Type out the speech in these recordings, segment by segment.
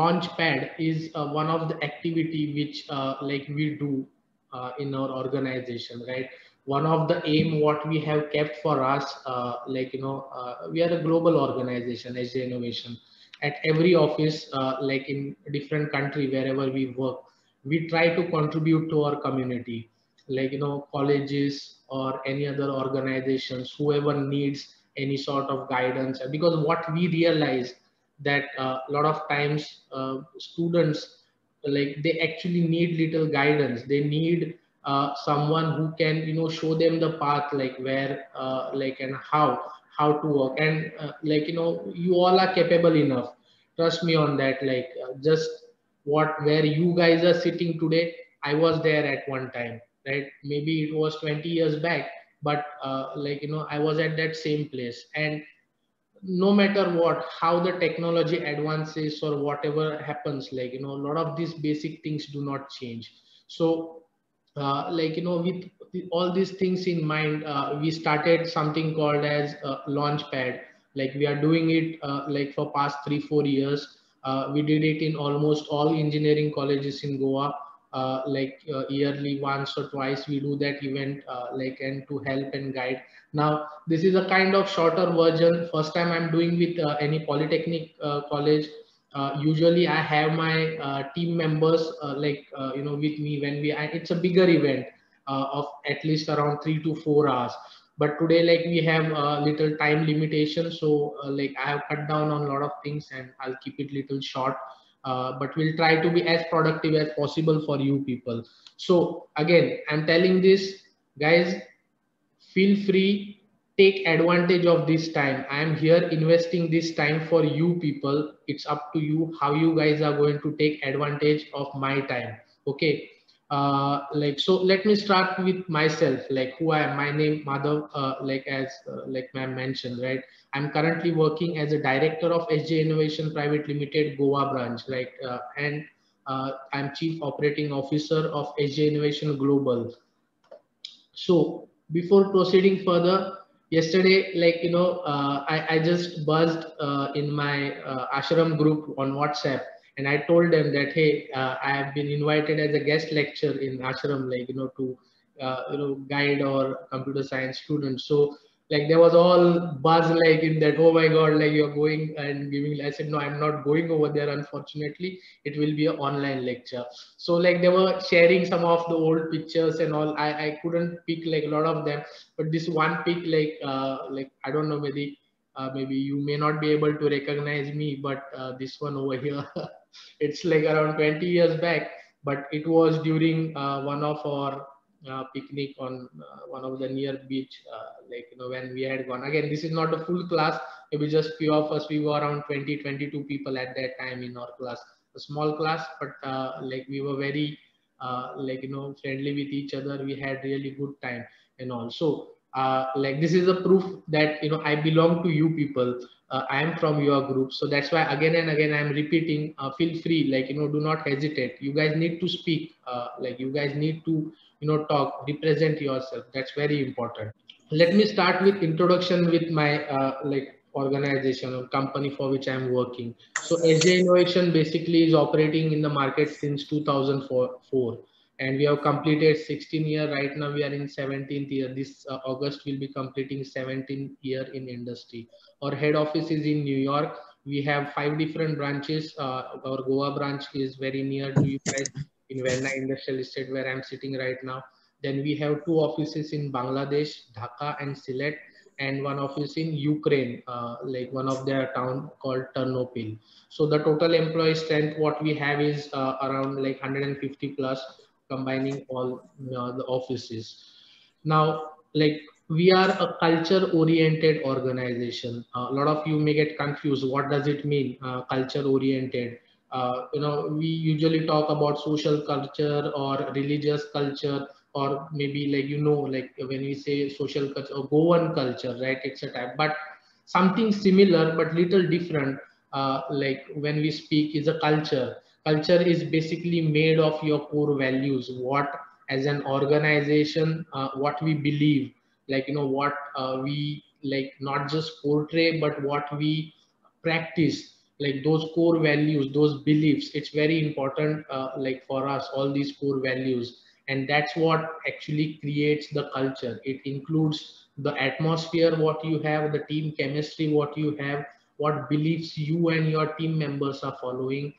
Launchpad is one of the activity which like we do in our organization, right? One of the aim what we have kept for us, we are a global organization, SJ Innovation. At every office, like in different country, wherever we work, we try to contribute to our community, like colleges or any other organizations, whoever needs any sort of guidance. Because what we realize that a lot of times students, like they actually need little guidance. They need someone who can show them the path, like where like and how to work. And you all are capable enough, trust me on that. Like just what where you guys are sitting today, I was there at one time, right? Maybe it was 20 years back, but I was at that same place. And no matter what, how the technology advances or whatever happens, a lot of these basic things do not change. So with all these things in mind, we started something called as Launchpad. Like we are doing it like for past 3 4 years. We did it in almost all engineering colleges in Goa. Yearly once or twice we do that event, and to help and guide. Now this is a kind of shorter version. First time I'm doing with any polytechnic college. Usually I have my team members with me when it's a bigger event of at least around 3 to 4 hours. But today, like we have a little time limitation, so I have cut down on a lot of things and I'll keep it little short. But we'll try to be as productive as possible for you people. So again, I'm telling this, guys, feel free, take advantage of this time. I am here investing this time for you people. It's up to you how you guys are going to take advantage of my time. Okay. So let me start with myself, like who I am. My name Madhav, like ma'am mentioned, right? I'm currently working as a director of SJ Innovation Private Limited Goa branch, right? And I'm chief operating officer of SJ Innovation Global. So before proceeding further, yesterday, I just buzzed in my ashram group on WhatsApp, and I told them that, hey, I have been invited as a guest lecturer in ashram, to guide our computer science students. So like there was all buzz like in that, oh my god, like you're going and giving. I said no, I'm not going over there, unfortunately. It will be an online lecture. So like they were sharing some of the old pictures and all. I couldn't pick like a lot of them, but this one pic, like I don't know, maybe you may not be able to recognize me, but this one over here, it's like around 20 years back, but it was during one of our picnic on one of the near beach, when we had gone. Again, this is not a full class, maybe just few of us. We were around 20 22 people at that time in our class, a small class, but like we were very friendly with each other. We had really good time and all. So like this is a proof that I belong to you people. I am from your group, so that's why again and again I'm repeating. Feel free, do not hesitate. You guys need to speak. You guys need to talk, represent yourself. That's very important. Let me start with introduction with my organization or company for which I'm working. So SJ Innovation basically is operating in the market since 2004, and we have completed 16 year. Right now we are in 17th year. This August will be completing 17th year in industry. Our head office is in New York. We have 5 different branches. Our Goa branch is very near to you guys in Verna Industrial Estate, where I'm sitting right now. Then we have 2 offices in Bangladesh, Dhaka and Sylhet, and one office in Ukraine, like one of their town called Ternopil. So the total employee strength what we have is around like 150 plus, combining all the offices. Now, like we are a culture oriented organization. A lot of you may get confused. What does it mean, culture oriented? We usually talk about social culture or religious culture, or maybe like when we say social culture or Goan culture, right? It's a type, but something similar but little different. Like when we speak is a culture. Culture is basically made of your core values. What as an organization, what we believe, what we like not just portray, but what we practice, like those core values, those beliefs, it's very important, like for us, all these core values. And that's what actually creates the culture. It includes the atmosphere, what you have, the team chemistry, what you have, what beliefs you and your team members are following.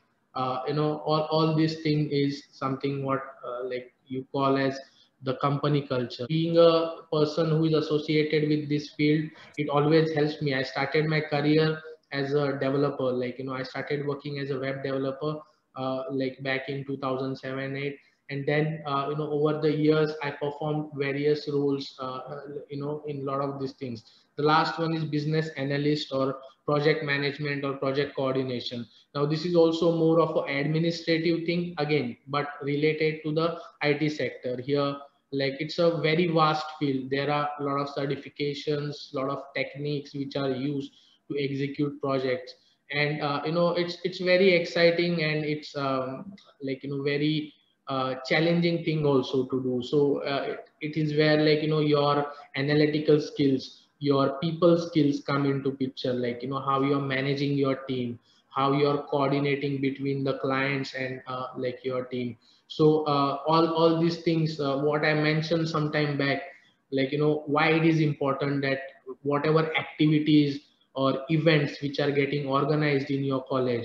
All this thing is something what like you call as the company culture. Being a person who is associated with this field, it always helps me. I started my career as a developer, like I started working as a web developer, like back in 2007 8. And then over the years I performed various roles, in a lot of these things. The last one is business analyst or project management or project coordination. Now this is also more of an administrative thing again, but related to the IT sector here. Like it's a very vast field. There are a lot of certifications, a lot of techniques which are used to execute projects. And it's very exciting, and it's like very challenging thing also to do. So it is where, like your analytical skills, your people skills come into picture, like how you're managing your team, how you're coordinating between the clients and like your team. So all these things, what I mentioned some time back, like why it is important that whatever activities or events which are getting organized in your college,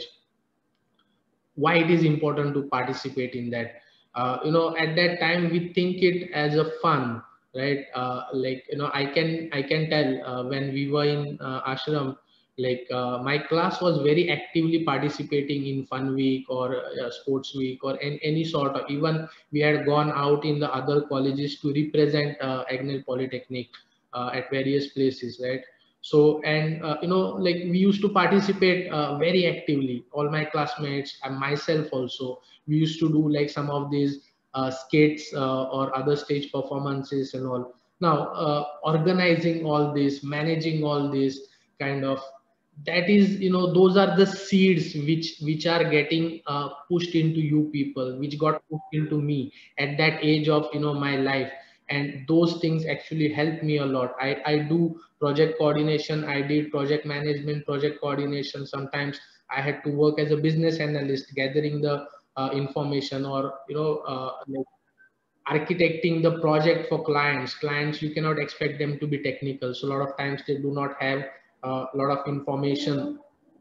why it is important to participate in that. At that time we think it as a fun, right? Like I can tell, when we were in ashram, like my class was very actively participating in fun week or sports week or any sort of, even we had gone out in the other colleges to represent Agnel Polytechnic at various places, right? So, and like we used to participate very actively, all my classmates and myself also. We used to do like some of these skits or other stage performances and all. Now organizing all this, managing all this kind of, that is, those are the seeds which are getting pushed into you people, which got pushed into me at that age of my life. And those things actually help me a lot. I do project coordination, I did project management, project coordination. Sometimes I had to work as a business analyst, gathering the information, or like architecting the project for clients. You cannot expect them to be technical, so a lot of times they do not have a lot of information,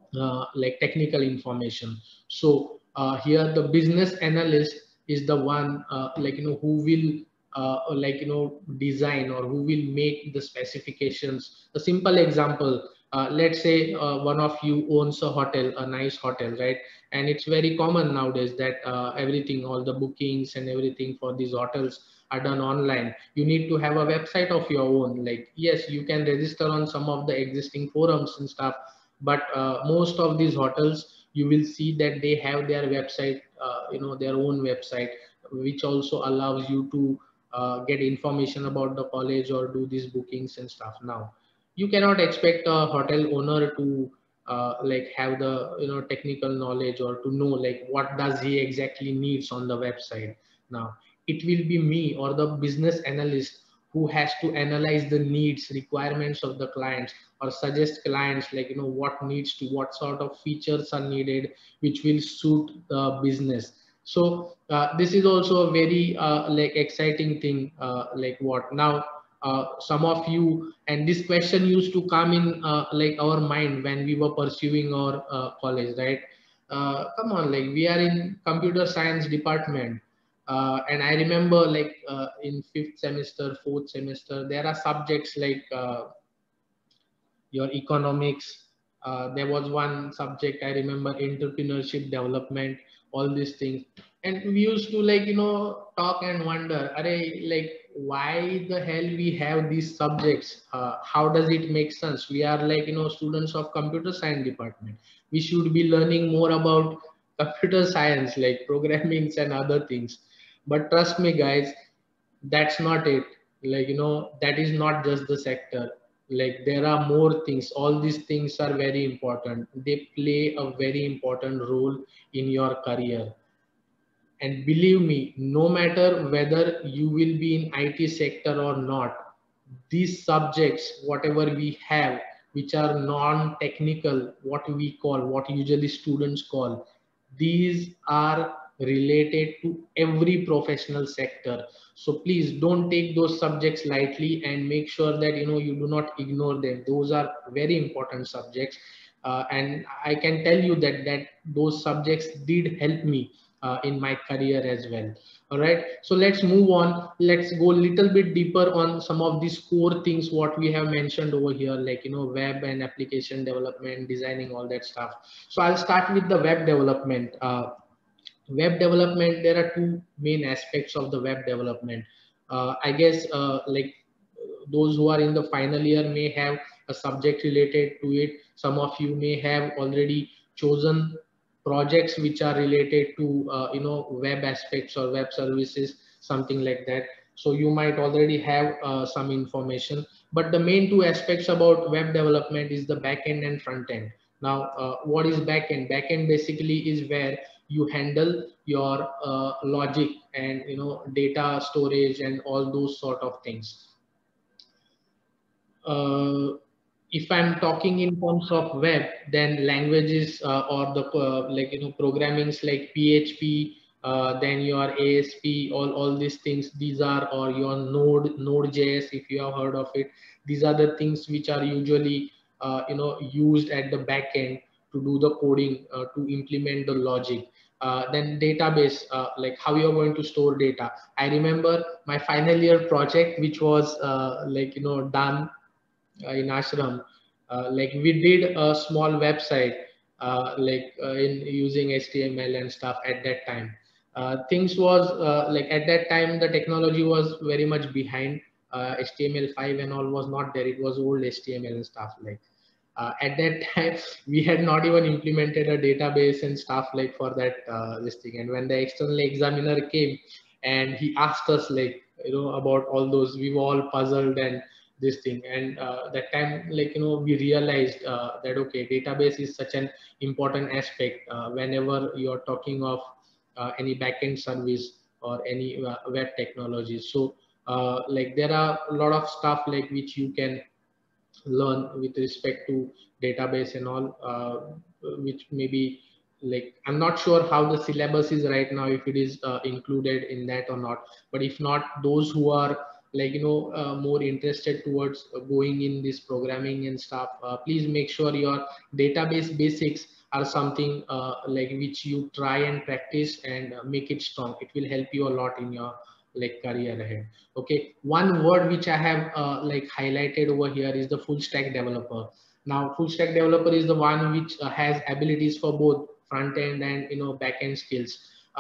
like technical information. So here the business analyst is the one, like who will like design, or who will make the specifications. A simple example, let's say one of you owns a hotel, a nice hotel, right? And it's very common nowadays that everything, all the bookings and everything for these hotels are done online. You need to have a website of your own. Like yes, you can register on some of the existing forums and stuff, but most of these hotels, you will see that they have their website, their own website, which also allows you to get information about the college or do these bookings and stuff. Now you cannot expect a hotel owner to like have the technical knowledge, or to know like what does he exactly needs on the website. Now it will be me or the business analyst who has to analyze the needs, requirements of the clients, or suggest clients like what needs to, what sort of features are needed which will suit the business. So this is also a very like exciting thing, like what now some of you, and this question used to come in like our mind when we were pursuing our college, right? Come on, like we are in computer science department, and I remember like in fifth semester, fourth semester, there are subjects like your economics. There was one subject I remember, entrepreneurship development, all these things. And we used to like, talk and wonder, are like, why the hell we have these subjects? How does it make sense? We are like, students of computer science department. We should be learning more about computer science, like programmings and other things. But trust me, guys, that's not it. Like that is not just the sector. Like there are more things. All these things are very important. They play a very important role in your career. And believe me, no matter whether you will be in IT sector or not, these subjects, whatever we have, which are non-technical, what usually students call, these are related to every professional sector. So please don't take those subjects lightly, and make sure that you do not ignore them. Those are very important subjects, and I can tell you that those subjects did help me in my career as well. All right, so let's move on. Let's go a little bit deeper on some of these core things what we have mentioned over here, like web and application development, designing, all that stuff. So I'll start with the web development. Web development, there are two main aspects of the web development. I guess like those who are in the final year may have a subject related to it. Some of you may have already chosen projects which are related to web aspects or web services, something like that. So you might already have some information, but the main two aspects about web development is the back end and front end. Now what is back end? Back end basically is where you handle your logic and data storage and all those sort of things. If I'm talking in terms of web, then languages or the programmings like PHP, then your ASP, all these things, these are, or your Node.js, if you have heard of it. These are the things which are usually used at the back end to do the coding, to implement the logic. Then database, like how you're going to store data. I remember my final year project, which was done in ashram. Like we did a small website in using HTML and stuff at that time. Things was like at that time the technology was very much behind. HTML5 and all was not there. It was old HTML and stuff. Like at that time we had not even implemented a database and stuff like for that this thing. And when the external examiner came and he asked us like about all those, we were all puzzled and this thing. And that time we realized that okay, database is such an important aspect whenever you're talking of any backend service or any web technology. So like there are a lot of stuff like which you can learn with respect to database and all, which maybe like I'm not sure how the syllabus is right now, if it is included in that or not. But if not, those who are more interested towards going in this programming and stuff, please make sure your database basics are something like which you try and practice and make it strong. It will help you a lot in your like career ahead. Okay, one word which I have like highlighted over here is the full stack developer. Now full stack developer is the one which has abilities for both front end and back end skills.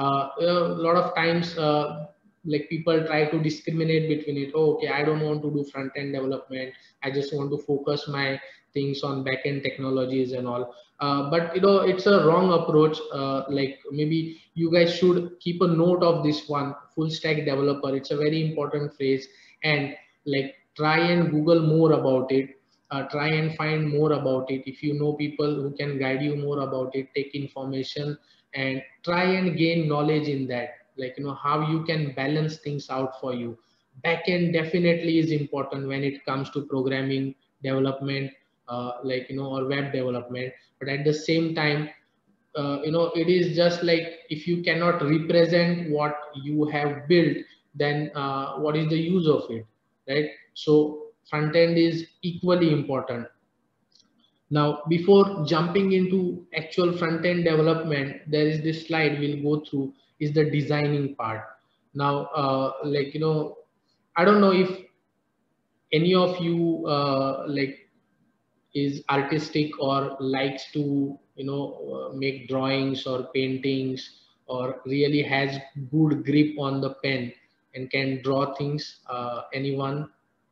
A lot of times like people try to discriminate between it. Oh, okay, I don't want to do front end development, I just want to focus my things on back end technologies and all. But it's a wrong approach. Like maybe you guys should keep a note of this one, full stack developer. It's a very important phrase, and like try and Google more about it. Try and find more about it. If you know people who can guide you more about it, take information and try and gain knowledge in that. Like how you can balance things out for you. Backend definitely is important when it comes to programming development, or web development. But at the same time, it is just like if you cannot represent what you have built, then what is the use of it, right? So front end is equally important. Now before jumping into actual front end development, there is this slide we'll go through, is the designing part. Now I don't know if any of you is artistic or likes to make drawings or paintings, or really has good grip on the pen and can draw things. Anyone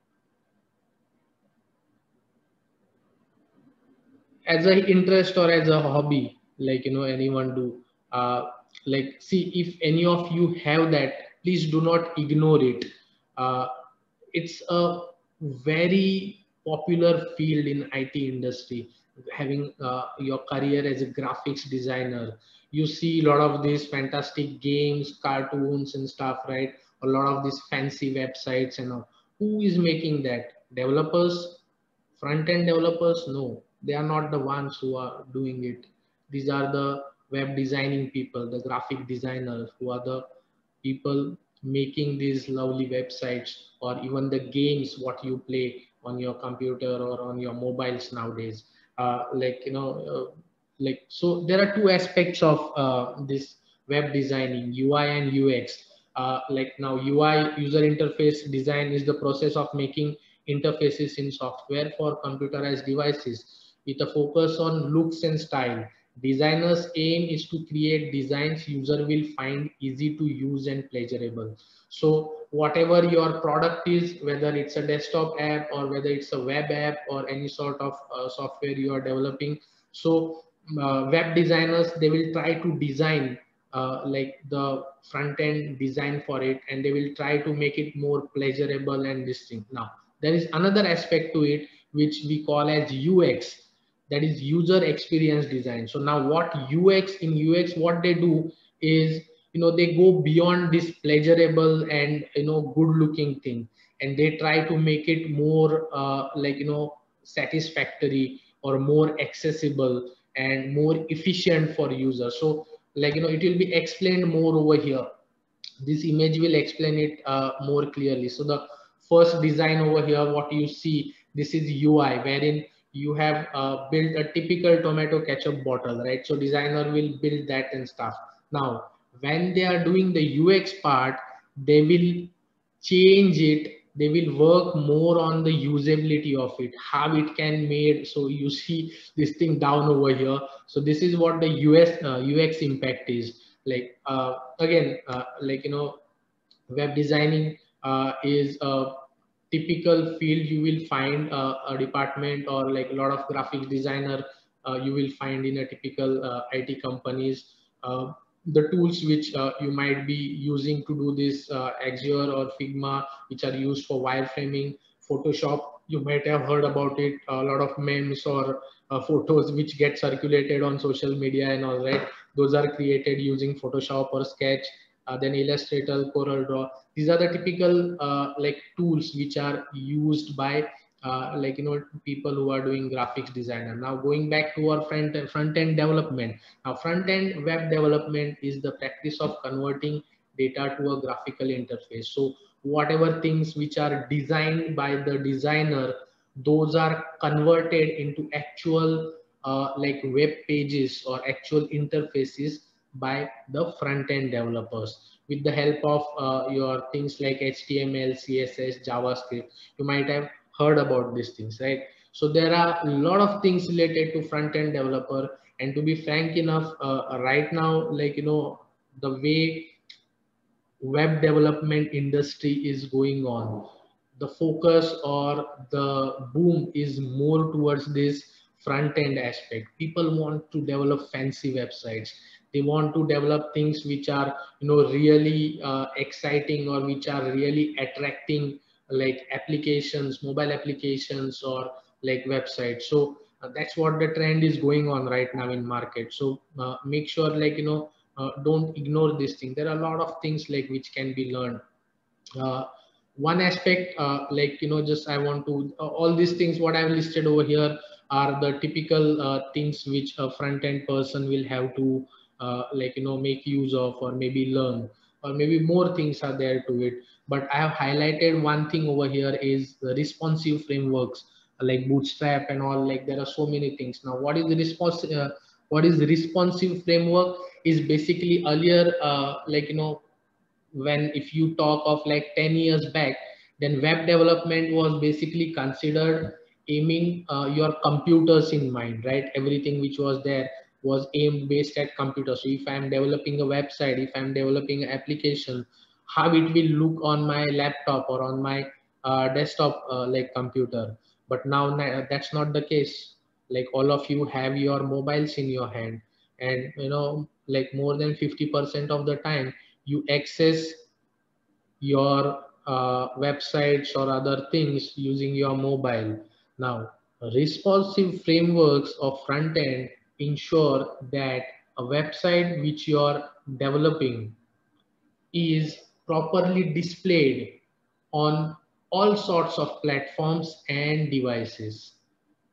as an interest or as a hobby, anyone do? Like see, if any of you have that, please do not ignore it. uh, it's a very popular field in IT industry. Having your career as a graphics designer, you see a lot of these fantastic games, cartoons and stuff, right? A lot of these fancy websites and all. Who is making that? Developers, Front-end developers, no, they are not the ones who are doing it. These are the web designing people, the graphic designers, who are the people making these lovely websites, or even the games what you play on your computer or on your mobiles nowadays. So there are two aspects of this web designing, UI and UX. Like now UI, user interface design, is the process of making interfaces in software for computerized devices with a focus on looks and style. Designers aim is to create designs user will find easy to use and pleasurable. So whatever your product is, whether it's a desktop app or whether it's a web app or any sort of software you are developing, so web designers, they will try to design like the front end design for it, and they will try to make it more pleasurable and distinct. Now there is another aspect to it which we call as UX, that is user experience design. So now what UX, what they do is, they go beyond this pleasurable and good looking thing, and they try to make it more satisfactory or more accessible and more efficient for users. So it will be explained more over here. This image will explain it more clearly. So the first design over here, what you see, this is UI, wherein you have built a typical tomato ketchup bottle, right? So designer will build that and stuff. Now when they are doing the UX part, they will change it, they will work more on the usability of it, how it can made. So you see this thing down over here. So this is what the UX impact is. Again, web designing is a typical field. You will find a department, or like a lot of graphics designer you will find in a typical IT companies. The tools which you might be using to do this, Azure or Figma, which are used for wireframing. Photoshop, you might have heard about it, a lot of memes or photos which get circulated on social media and all, right? Those are created using Photoshop or Sketch. Then Illustrator, Corel Draw. These are the typical tools which are used by people who are doing graphics designer. Now going back to our front end development. Now front end web development is the practice of converting data to a graphical interface. So whatever things which are designed by the designer, those are converted into actual web pages or actual interfaces by the front end developers with the help of your things like HTML, CSS, JavaScript. You might have heard about these things, right? So there are a lot of things related to front end developer. And to be frank enough, right now, the way web development industry is going on, the focus or the boom is more towards this front end aspect. People want to develop fancy websites, they want to develop things which are really exciting, or which are really attracting, like applications, mobile applications, or like websites. So that's what the trend is going on right now in market. So make sure don't ignore this thing. There are a lot of things like which can be learned. uh, One aspect, just I want to all these things what I've listed over here are the typical things which a front end person will have to make use of, or maybe learn, or maybe more things are there to it. But I have highlighted one thing over here is the responsive frameworks like Bootstrap and all. Like there are so many things. Now what is the what is responsive framework is basically earlier, when if you talk of like 10 years back, then web development was basically considered aiming your computers in mind, right? Everything which was there was aimed based at computer. So if I'm developing a website, if I'm developing an application, how it will look on my laptop or on my desktop computer. But now that's not the case. Like all of you have your mobiles in your hand, and like more than 50% of the time you access your websites or other things using your mobile. Now, responsive frameworks of front end ensure that a website which you are developing is properly displayed on all sorts of platforms and devices.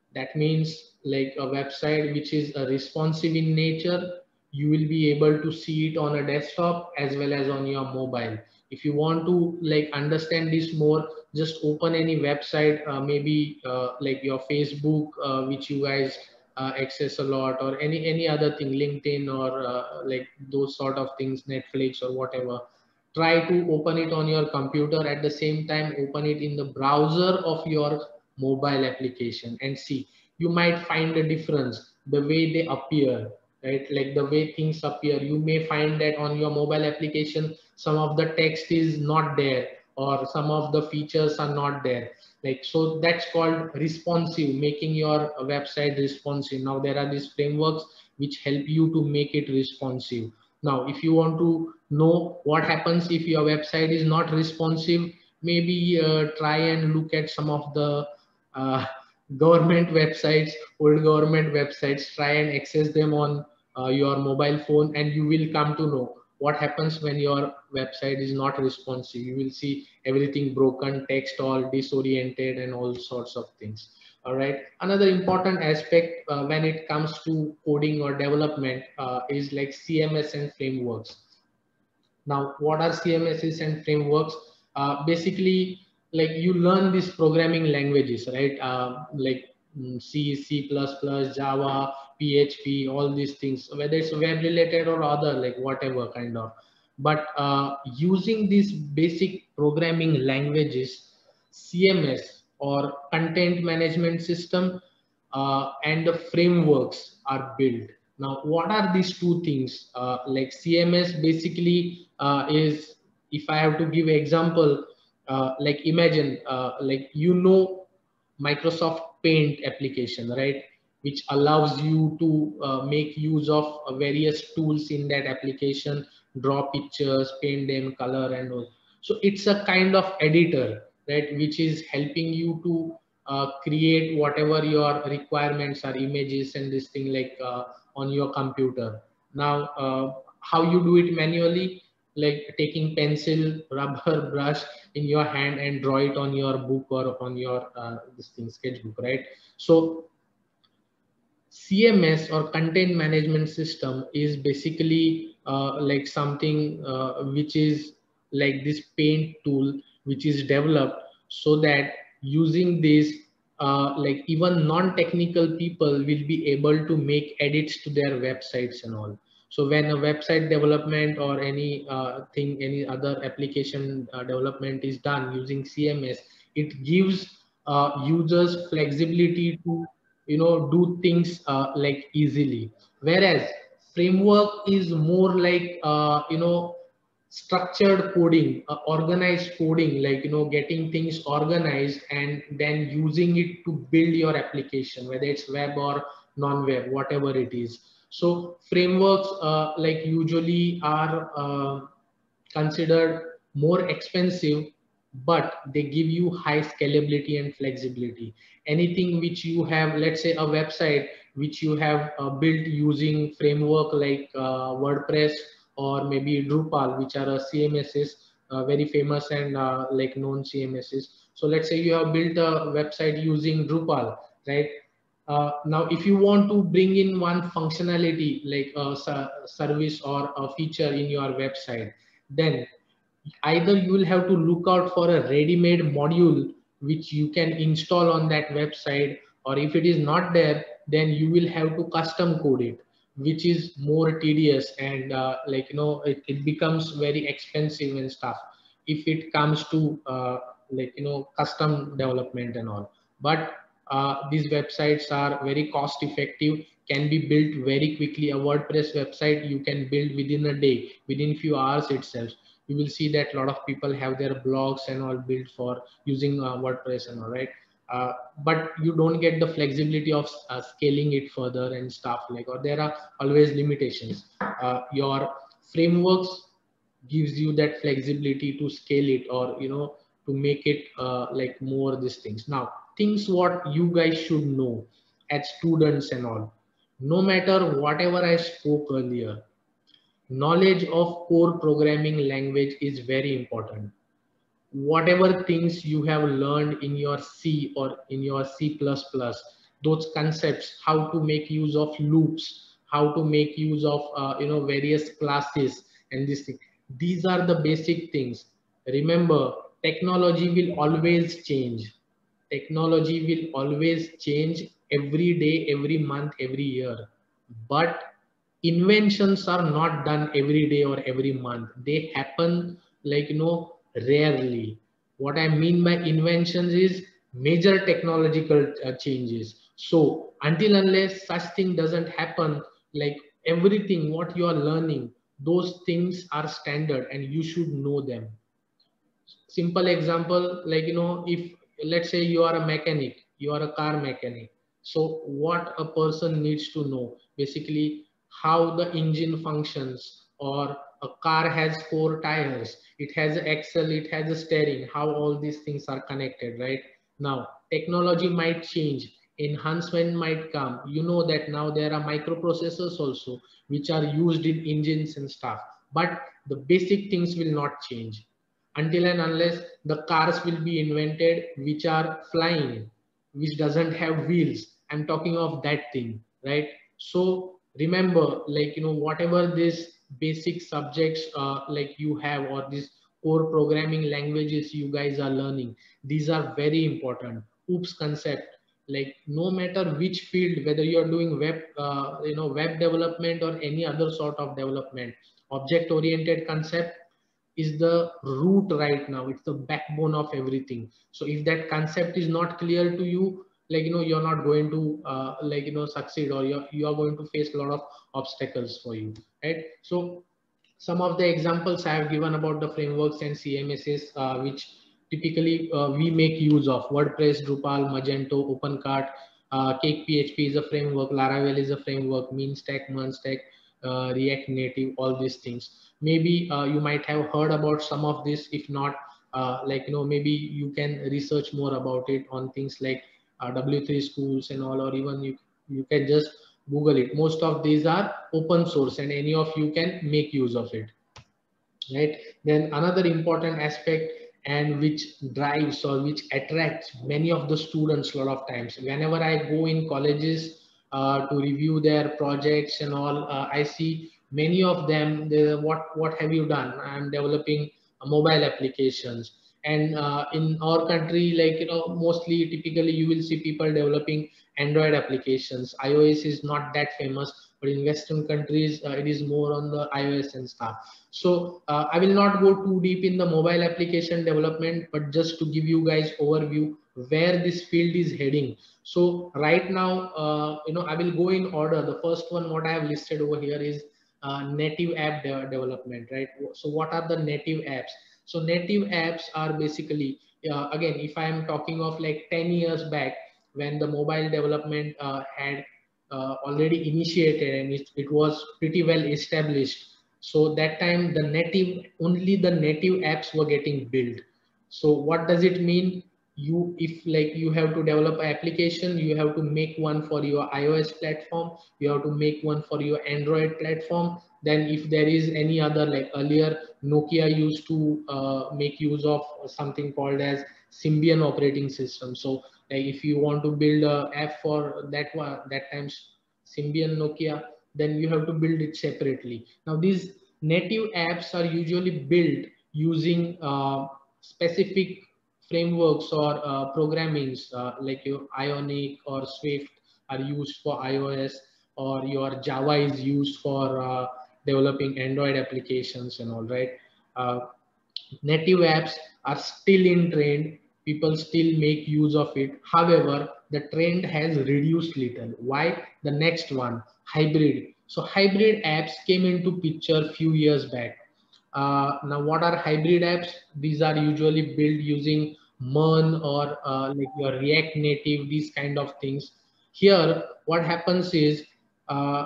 That means like a website which is responsive in nature, you will be able to see it on a desktop as well as on your mobile. If you want to like understand this more, just open any website, maybe like your Facebook, which you guys access a lot, or any other thing, LinkedIn, or like those sort of things, Netflix or whatever. Try to open it on your computer, at the same time open it in the browser of your mobile application and see. You might find a difference the way they appear, right? Like the way things appear, you may find that on your mobile application some of the text is not there, or some of the features are not there. Like, so that's called responsive, making your website responsive. Now there are these frameworks which help you to make it responsive. Now if you want to know what happens if your website is not responsive, maybe try and look at some of the uh, government websites, old government websites. Try and access them on your mobile phone, and you will come to know what happens when your website is not responsive. You will see everything broken, text all disoriented, and all sorts of things. All right. Another important aspect when it comes to coding or development is like CMS and frameworks. Now, what are CMSs and frameworks? Basically, like you learn these programming languages, right? Like C, C++, Java, PHP, all these things, whether it's web related or other, like whatever kind of. But using these basic programming languages, CMS or content management system, and the frameworks are built. Now, what are these two things? Like CMS basically is, if I have to give an example, like imagine, like Microsoft Paint application, right? Which allows you to make use of various tools in that application, draw pictures, paint them, color, and all. So it's a kind of editor, right? Which is helping you to create whatever your requirements are, images and this thing, like on your computer. Now, how you do it manually, like taking pencil, rubber, brush in your hand and draw it on your book or on your this thing, sketchbook, right? So CMS or content management system is basically like something which is like this paint tool which is developed so that using this, like even non-technical people will be able to make edits to their websites and all. So when a website development or any thing, any other application development is done using CMS, it gives users flexibility to do things like easily, whereas framework is more like structured coding, organized coding, like getting things organized and then using it to build your application, whether it's web or non-web, whatever it is. So frameworks like usually are considered more expensive, but they give you high scalability and flexibility. Anything which you have, let's say a website which you have built using framework like WordPress or maybe Drupal, which are CMSs, very famous and like known CMSs. So let's say you have built a website using Drupal, right? Now, if you want to bring in one functionality like a service or a feature in your website, then either you will have to look out for a ready-made module which you can install on that website, or if it is not there, then you will have to custom code it, which is more tedious and it becomes very expensive and stuff if it comes to custom development and all. But these websites are very cost effective, can be built very quickly. A WordPress website you can build within a day, within few hours itself. You will see that a lot of people have their blogs and all built for using WordPress and all, right? But you don't get the flexibility of scaling it further and stuff, like, or there are always limitations. Your frameworks gives you that flexibility to scale it, or to make it like more these things. Now, things what you guys should know as students and all, no matter whatever I spoke earlier, knowledge of core programming language is very important. Whatever things you have learned in your C or in your C++, those concepts, how to make use of loops, how to make use of various classes and this thing. These are the basic things. Remember, technology will always change. Technology will always change every day, every month, every year. But inventions are not done every day or every month. They happen rarely. What I mean by inventions is major technological changes. So until unless such thing doesn't happen, like everything what you are learning, those things are standard and you should know them. Simple example, if let's say you are a mechanic, you are a car mechanic. So what a person needs to know, basically how the engine functions, or a car has four tires, it has an axle, it has a steering, how all these things are connected, right? Now technology might change, enhancement might come. You know that now there are microprocessors also which are used in engines and stuff, but the basic things will not change until and unless the cars will be invented which are flying, which doesn't have wheels. I'm talking of that thing, right? So remember, whatever this basic subjects you have, or these core programming languages you guys are learning, these are very important. Oops concept, like no matter which field, whether you're doing web development or any other sort of development, object oriented concept is the root right now. It's the backbone of everything. So if that concept is not clear to you, you're not going to succeed, or you are going to face a lot of obstacles for you, right? So some of the examples I have given about the frameworks and CMSs which typically we make use of: WordPress, Drupal, Magento, OpenCart, Cake PHP is a framework, Laravel is a framework, MeanStack, MERNStack, React Native, all these things. Maybe you might have heard about some of this. If not, maybe you can research more about it on things like W3 schools and all, or even you can just Google it. Most of these are open source and any of you can make use of it, right? Then another important aspect, and which drives or which attracts many of the students a lot of times, whenever I go in colleges to review their projects and all, I see many of them, what have you done? I'm developing mobile applications. And in our country, mostly typically you will see people developing Android applications. iOS is not that famous, but in Western countries it is more on the iOS and stuff. So I will not go too deep in the mobile application development, but just to give you guys overview where this field is heading. So right now, I will go in order. The first one, what I have listed over here is native app development, right? So what are the native apps? So native apps are basically, again, if I am talking of like 10 years back, when the mobile development had already initiated and it was pretty well established. So that time only the native apps were getting built. So what does it mean? If you have to develop an application, you have to make one for your iOS platform, you have to make one for your Android platform. Then if there is any other, like earlier Nokia used to make use of something called as Symbian operating system. So like if you want to build a app for that one, that times Symbian Nokia, then you have to build it separately. Now these native apps are usually built using specific frameworks or programmings, like your Ionic or Swift are used for iOS, or your Java is used for developing Android applications and all, right? Uh, Native apps are still in trend. People still make use of it. However, the trend has reduced little. Why? The next one, hybrid. So hybrid apps came into picture few years back. Now what are hybrid apps? These are usually built using MERN or like your React Native, these kind of things. Here what happens is, uh,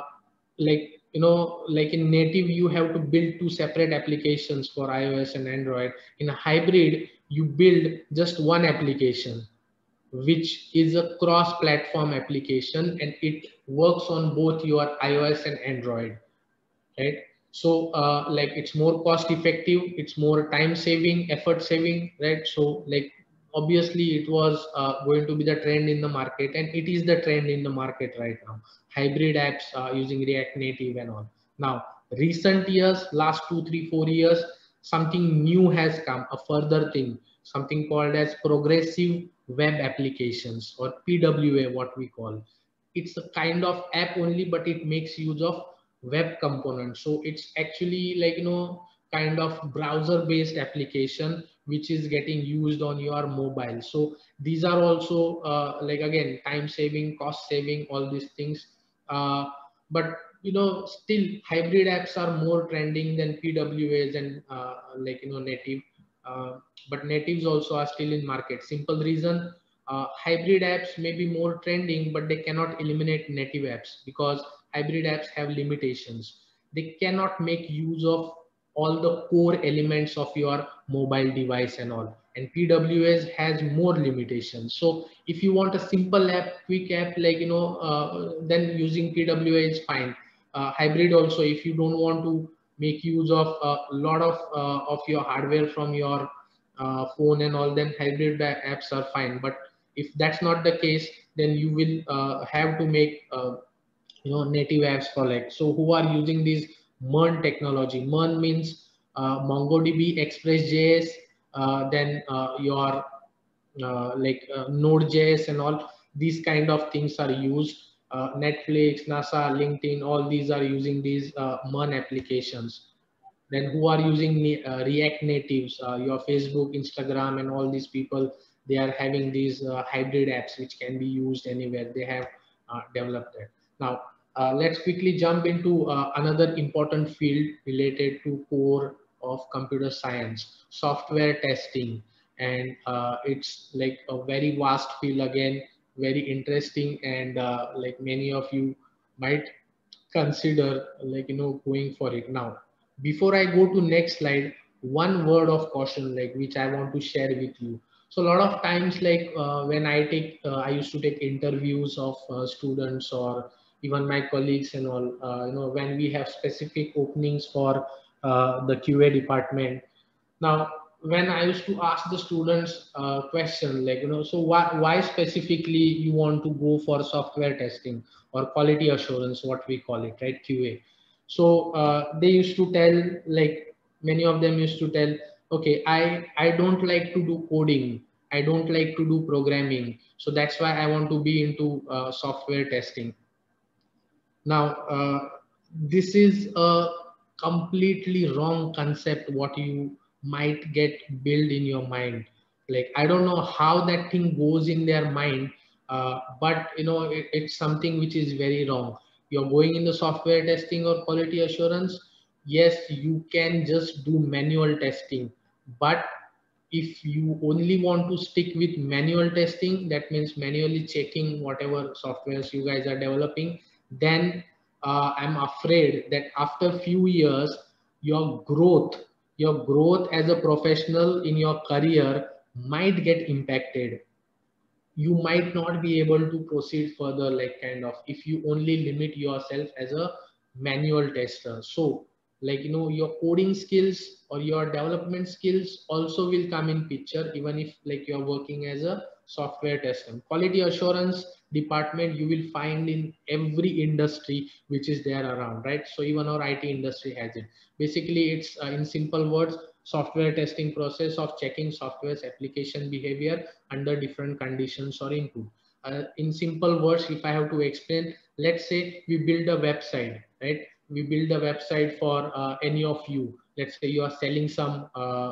like in native you have to build two separate applications for iOS and Android. In a hybrid you build just one application, which is a cross platform application, and it works on both your iOS and Android, right? So like it's more cost effective, it's more time saving, effort saving, right? So like obviously it was going to be the trend in the market, and it is the trend in the market right now. Hybrid apps using React Native and all. Now, recent years, last 2, 3, 4 years, something new has come, a further thing, something called as progressive web applications, or PWA, what we call. It's a kind of app only, but it makes use of web components. So it's actually like, kind of browser based application which is getting used on your mobile. So these are also like, again, time saving, cost saving, all these things. But still hybrid apps are more trending than PWAs and like, native. But natives also are still in market. Simple reason, hybrid apps may be more trending, but they cannot eliminate native apps, because hybrid apps have limitations. They cannot make use of all the core elements of your mobile device and all. And PWS has more limitations. So if you want a simple app, quick app, like, then using PWA is fine. Hybrid also, if you don't want to make use of a lot of your hardware from your phone and all, then hybrid apps are fine. But if that's not the case, then you will have to make native apps for, like, so who are using this MERN technology. MERN means MongoDB, Express.js, then your Node.js and all these kind of things are used. Netflix, NASA, LinkedIn, all these are using these MERN applications. Then who are using React natives, your Facebook, Instagram, and all these people, they are having these hybrid apps which can be used anywhere. They have developed it. Now, let's quickly jump into another important field related to core of computer science, software testing. And it's like a very vast field, again, very interesting, and like many of you might consider, like, going for it. Now, before I go to next slide, one word of caution, like, which I want to share with you. So a lot of times, like, when I used to take interviews of students or even my colleagues and all, when we have specific openings for the QA department. Now, when I used to ask the students question, like, so why specifically you want to go for software testing or quality assurance, what we call it, right? QA. So they used to tell, like, many of them used to tell, okay, I don't like to do coding. I don't like to do programming. So that's why I want to be into software testing. Now, this is a completely wrong concept what you might get built in your mind. Like, I don't know how that thing goes in their mind, but it's something which is very wrong. You're going in the software testing or quality assurance. Yes, you can just do manual testing, but if you only want to stick with manual testing, that means manually checking whatever softwares you guys are developing, then I'm afraid that after few years, your growth as a professional in your career might get impacted. You might not be able to proceed further, like, kind of, if you only limit yourself as a manual tester. So, like, your coding skills or your development skills also will come in picture, even if, like, you're working as a software tester. Quality assurance department you will find in every industry which is there around, right? So even our IT industry has it. Basically, it's in simple words, software testing process of checking software's application behavior under different conditions or input. In simple words, if I have to explain, let's say we build a website, right? We build a website for any of you. Let's say you are selling some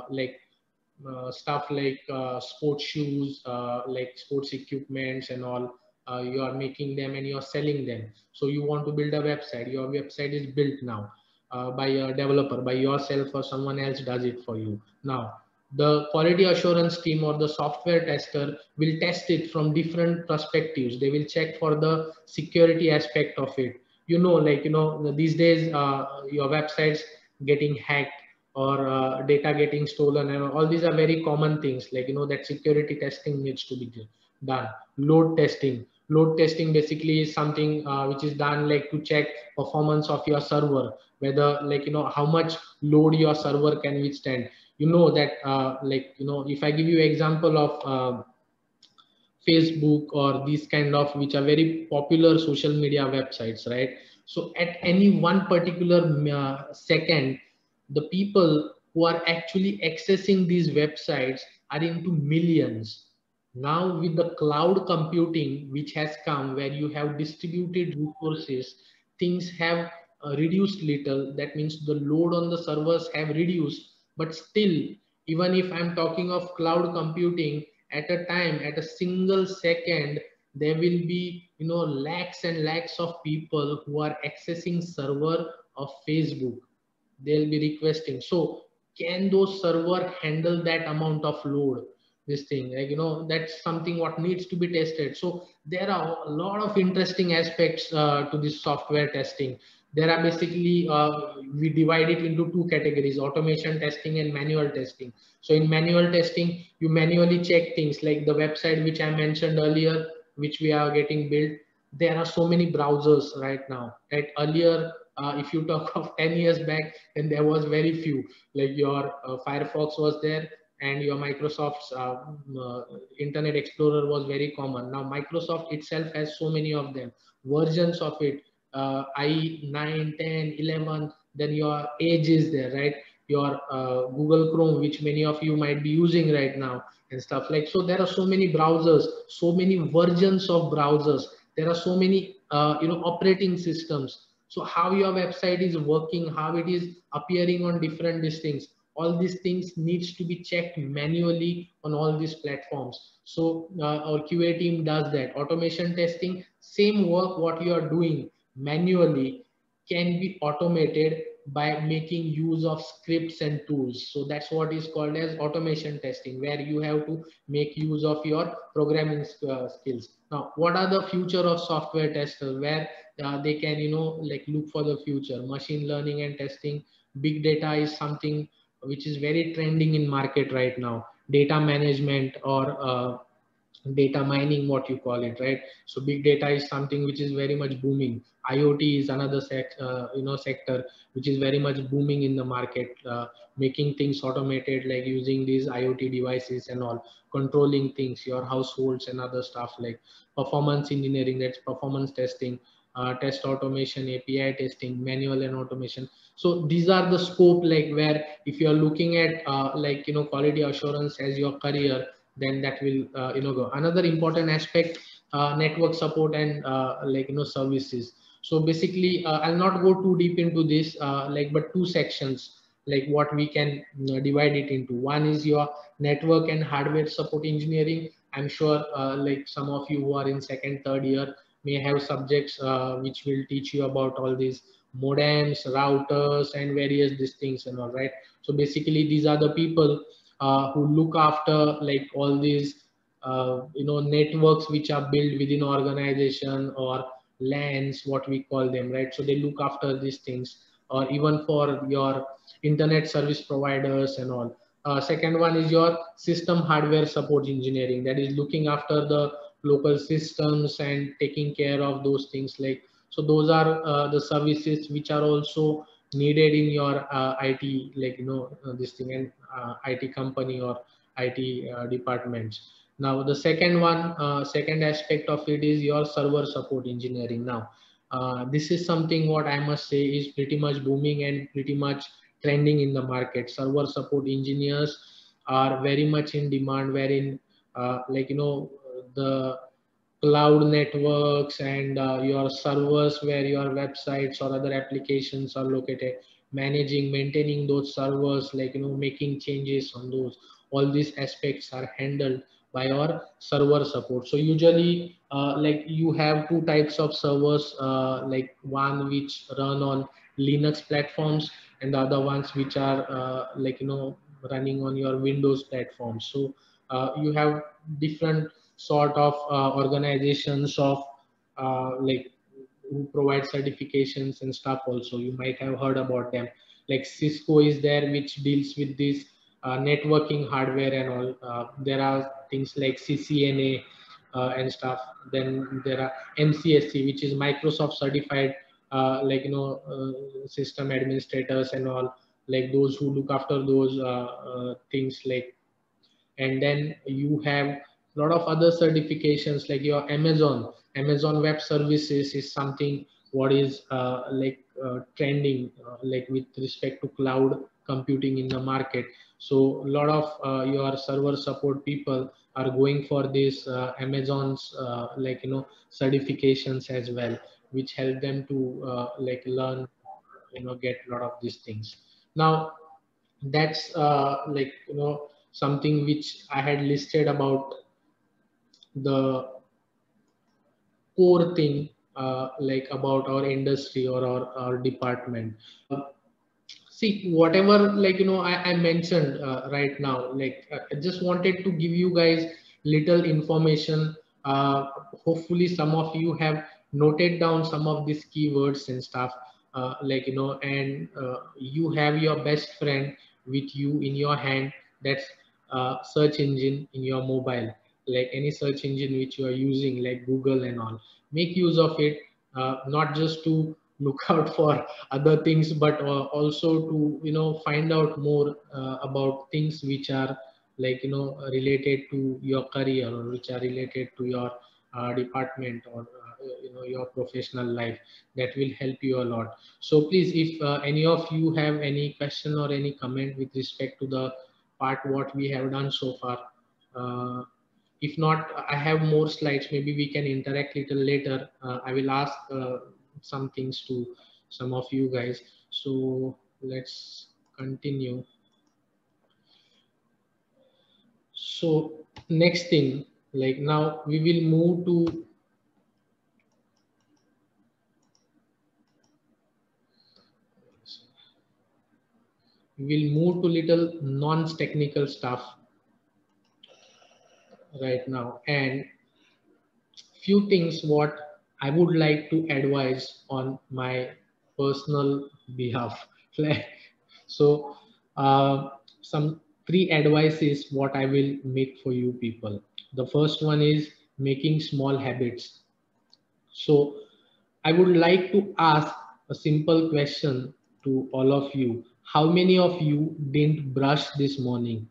stuff like sports shoes, like sports equipments and all. You are making them and you are selling them. So you want to build a website. Your website is built now by a developer, by yourself, or someone else does it for you. Now, the quality assurance team or the software tester will test it from different perspectives. They will check for the security aspect of it. These days, your websites getting hacked or data getting stolen, and all these are very common things, like, that security testing needs to be done. Load testing basically is something which is done, like, to check performance of your server, whether, like, how much load your server can withstand. you know that like, you know, if I give you example of Facebook or these kind of, which are very popular social media websites, right? So at any one particular second, the people who are actually accessing these websites are into millions. Now with the cloud computing which has come, where you have distributed resources, things have reduced little. That means the load on the servers have reduced, but still, even if I'm talking of cloud computing, at a time, at a single second, there will be, you know, lakhs and lakhs of people who are accessing server of Facebook. They'll be requesting. So can those server handle that amount of load? This thing, like, you know, that's something what needs to be tested. So there are a lot of interesting aspects to this software testing. There are basically we divide it into two categories: automation testing and manual testing. So in manual testing, you manually check things like the website which I mentioned earlier, which we are getting built. There are so many browsers right now, right? Earlier, if you talk of 10 years back, then there was very few. Like your Firefox was there, and your Microsoft's Internet Explorer was very common. Now Microsoft itself has so many of them, versions of it, i9, 10, 11. Then your Edge is there, right? Your Google Chrome, which many of you might be using right now, and stuff like. So there are so many browsers, so many versions of browsers. There are so many you know, operating systems. So how your website is working, how it is appearing on different listings, all these things needs to be checked manually on all these platforms. So our QA team does that. Automation testing, same work what you are doing manually can be automated by making use of scripts and tools. So that's what is called as automation testing, where you have to make use of your programming skills. Now, what are the future of software testers, where they can, you know, like look for the future? Machine learning and testing, big data is something which is very trending in market right now. Data management or data mining, what you call it, right? So big data is something which is very much booming. IoT is another you know, sector which is very much booming in the market, making things automated, like using these IoT devices and all, controlling things, your households and other stuff. Like performance engineering, that's performance testing, test automation, API testing, manual and automation. So these are the scope, like where if you are looking at like, you know, quality assurance as your career, then that will you know, go. Another important aspect, network support and like, you know, services. So basically I'll not go too deep into this, like, but two sections, like what we can divide it into. One is your network and hardware support engineering. I'm sure like some of you who are in second, third year may have subjects which will teach you about all these modems, routers, and various these things and all, right? So basically these are the people who look after like all these you know, networks which are built within organization, or LANs, what we call them, right? So they look after these things, or even for your internet service providers and all. Second one is your system hardware support engineering, that is looking after the local systems and taking care of those things. Like, so those are the services which are also needed in your IT, like, you know, this thing, and IT company or IT departments. Now the second one, second aspect of it is your server support engineering. Now this is something what I must say is pretty much booming and pretty much trending in the market. Server support engineers are very much in demand, wherein like, you know, the cloud networks and your servers where your websites or other applications are located, managing, maintaining those servers, like, you know, making changes on those, all these aspects are handled by your server support. So usually like you have two types of servers, like one which run on Linux platforms, and the other ones which are like, you know, running on your Windows platforms. So you have different sort of organizations of like who provide certifications and stuff. Also, you might have heard about them. Like Cisco is there, which deals with this networking hardware and all. There are things like CCNA and stuff. Then there are MCSC, which is Microsoft certified like, you know, system administrators and all. like those who look after those things, like. And then you have a lot of other certifications like your Amazon Web Services is something what is trending like with respect to cloud computing in the market. So a lot of your server support people are going for this Amazon's certifications as well, which help them to learn, get a lot of these things. Now that's something which I had listed about the core thing, like about our industry or our department. See, whatever I mentioned right now, I just wanted to give you guys little information. Hopefully some of you have noted down some of these keywords and stuff, and you have your best friend with you in your hand. That's search engine in your mobile, like any search engine which you are using, like Google and all. Make use of it, not just to look out for other things, but also to find out more about things which are related to your career, or which are related to your department, or your professional life. That will help you a lot. So please, if any of you have any question or any comment with respect to the part what we have done so far, if not, I have more slides. Maybe we can interact little later. I will ask some things to some of you guys. So let's continue. So next thing, like now we will move to little non-technical stuff right now, and few things what I would like to advise on my personal behalf. So some three advices what I will make for you people. The first one is making small habits. So I would like to ask a simple question to all of you. How many of you didn't brush this morning?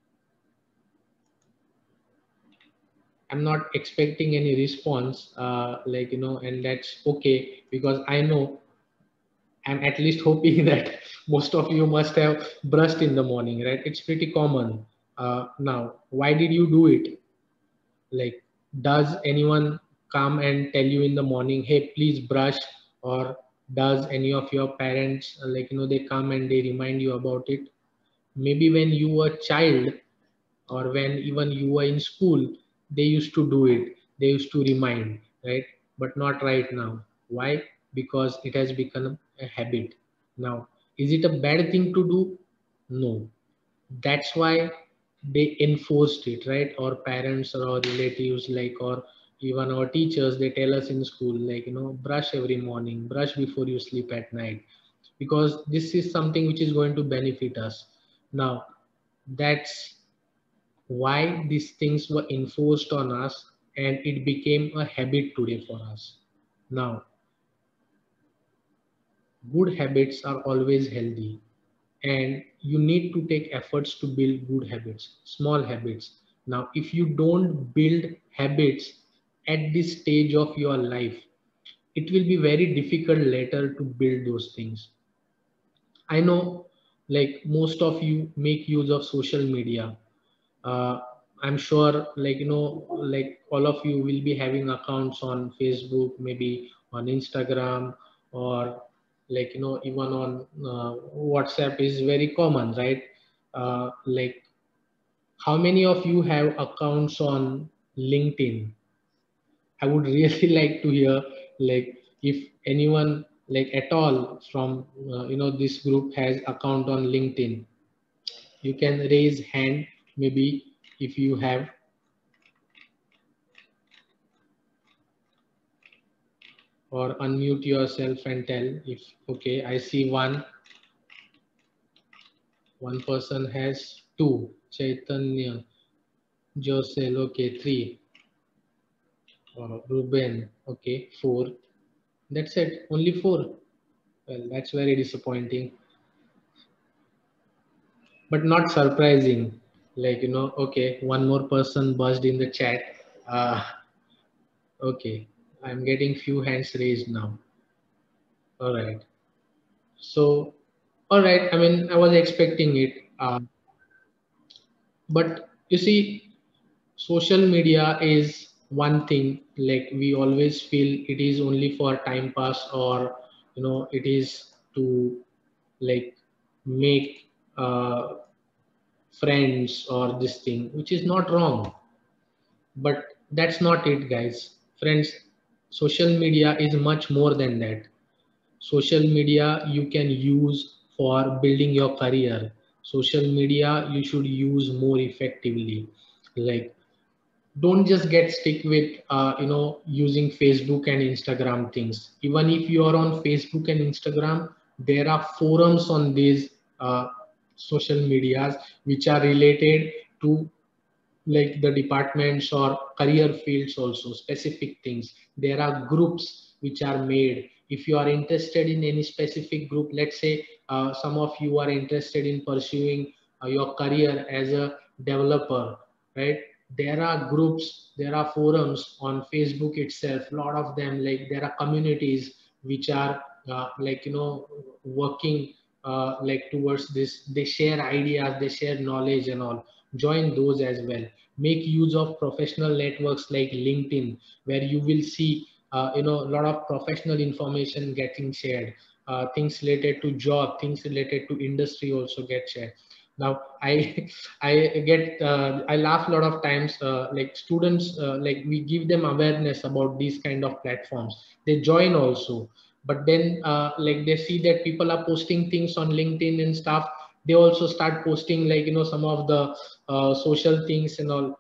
I'm not expecting any response, and that's okay, because I know, I'm at least hoping that most of you must have brushed in the morning, right? It's pretty common. Now, why did you do it? Like, does anyone come and tell you in the morning, hey, please brush? Or does any of your parents, they come and they remind you about it? Maybe when you were a child, or when even you were in school, they used to do it, they used to remind, right? But not right now. Why? Because it has become a habit. Now, is it a bad thing to do? No. That's why they enforced it, right? Our parents or our relatives, or even our teachers, they tell us in school, brush every morning, brush before you sleep at night, because this is something which is going to benefit us. Now, that's why these things were enforced on us, and it became a habit today for us. Now, good habits are always healthy, and you need to take efforts to build good habits, small habits. Now, if you don't build habits at this stage of your life, it will be very difficult later to build those things. I know, like, most of you make use of social media. uh, I'm sure, like all of you will be having accounts on Facebook, maybe on Instagram, or even on WhatsApp is very common, right? Like, how many of you have accounts on LinkedIn? I would really like to hear, like, if anyone, like, at all from this group has account on LinkedIn. You can raise hand, maybe, if you have, or unmute yourself and tell if. Okay, I see one person has two. Chaitanya, Josel, okay, three. Ruben, okay, four. That's it, only four. Well, that's very disappointing. but not surprising. Like, you know, okay, one more person buzzed in the chat. Uh, okay, I'm getting few hands raised now. All right. So, all right. I mean, I was expecting it. But you see, social media is one thing. Like, we always feel it is only for time pass, or, you know, it is to like make friends or this thing, which is not wrong. But that's not it, guys. Friends, social media is much more than that. Social media you can use for building your career. Social media you should use more effectively. Like, don't just get stick with you know, using Facebook and Instagram things. Even if you are on Facebook and Instagram, there are forums on these social medias which are related to like the departments or career fields, also specific things. There are groups which are made. If you are interested in any specific group, let's say some of you are interested in pursuing your career as a developer, right? There are groups, there are forums on Facebook itself, a lot of them. Like, there are communities which are like, you know, working like towards this. They share ideas, they share knowledge and all. Join those as well. Make use of professional networks like LinkedIn, where you will see you know, a lot of professional information getting shared. Things related to job, things related to industry also get shared. Now I I get I laugh a lot of times. Like, students, like, we give them awareness about these kind of platforms, they join also. But then like, they see that people are posting things on LinkedIn and stuff, they also start posting, like, you know, some of the social things and all.